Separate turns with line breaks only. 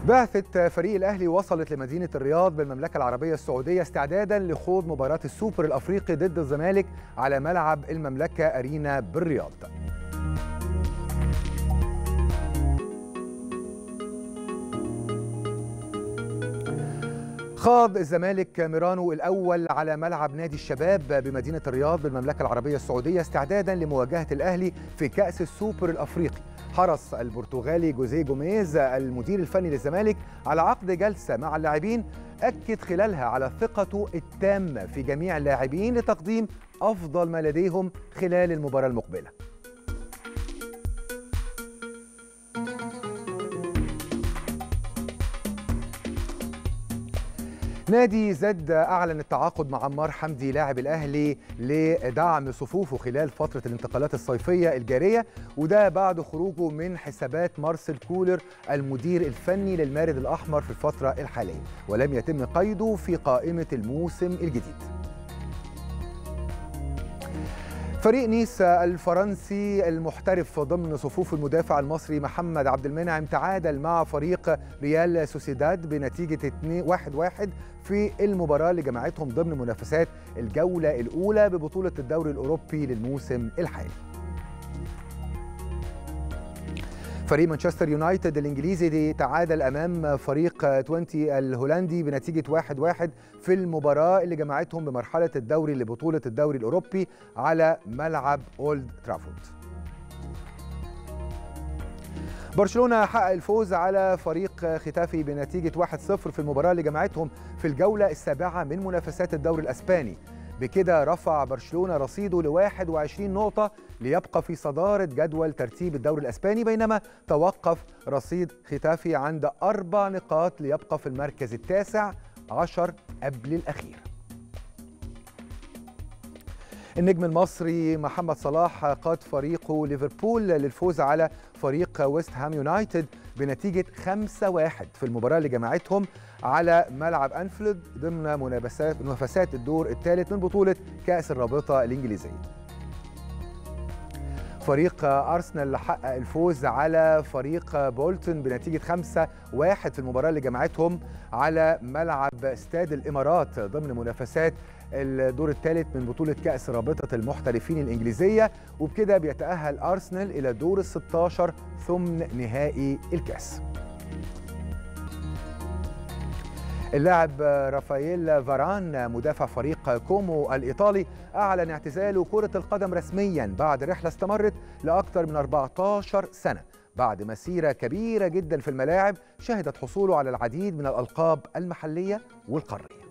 بعثة فريق الأهلي وصلت لمدينة الرياض بالمملكة العربية السعودية استعدادا لخوض مباراة السوبر الأفريقي ضد الزمالك على ملعب المملكة أرينا بالرياض. خاض الزمالك ميرانو الأول على ملعب نادي الشباب بمدينة الرياض بالمملكة العربية السعودية استعدادا لمواجهة الأهلي في كأس السوبر الأفريقي. حرص البرتغالي جوزيه جوميز المدير الفني للزمالك على عقد جلسة مع اللاعبين أكد خلالها على ثقته التامة في جميع اللاعبين لتقديم أفضل ما لديهم خلال المباراة المقبلة. نادي زد أعلن التعاقد مع عمار حمدي لاعب الأهلي لدعم صفوفه خلال فترة الانتقالات الصيفية الجارية، وده بعد خروجه من حسابات مارسيل كولر المدير الفني للمارد الأحمر في الفترة الحالية، ولم يتم قيده في قائمة الموسم الجديد. فريق نيس الفرنسي المحترف ضمن صفوف المدافع المصري محمد عبد المنعم تعادل مع فريق ريال سوسيداد بنتيجة 1-1 في المباراة اللي جمعتهم ضمن منافسات الجولة الأولى ببطولة الدوري الأوروبي للموسم الحالي. فريق مانشستر يونايتد الإنجليزي تعادل أمام فريق توينتي الهولندي بنتيجة 1-1 في المباراة اللي جمعتهم بمرحلة الدوري لبطولة الدوري الأوروبي على ملعب أولد ترافورد. برشلونة حقق الفوز على فريق ختافي بنتيجة 1-0 في المباراة اللي جمعتهم في الجولة السابعة من منافسات الدوري الأسباني. بكده رفع برشلونة رصيده ل 21 نقطة ليبقى في صدارة جدول ترتيب الدوري الأسباني، بينما توقف رصيد ختافي عند 4 نقاط ليبقى في المركز التاسع عشر قبل الأخير. النجم المصري محمد صلاح قاد فريقه ليفربول للفوز على فريق ويست هام يونايتد بنتيجة 5-1 في المباراة اللي جمعتهم على ملعب أنفيلد ضمن منافسات الدور الثالث من بطولة كأس الرابطة الإنجليزية. فريق أرسنال حقق الفوز على فريق بولتون بنتيجة 5-1 في المباراة اللي جمعتهم على ملعب استاد الإمارات ضمن منافسات الدور الثالث من بطولة كأس رابطة المحترفين الإنجليزية، وبكده بيتأهل أرسنال إلى دور ال16 ثم نهائي الكأس. اللاعب رافائيل فاران مدافع فريق كومو الإيطالي أعلن اعتزاله كرة القدم رسميا بعد رحلة استمرت لأكثر من 14 سنة بعد مسيرة كبيرة جدا في الملاعب شهدت حصوله على العديد من الألقاب المحلية والقارية.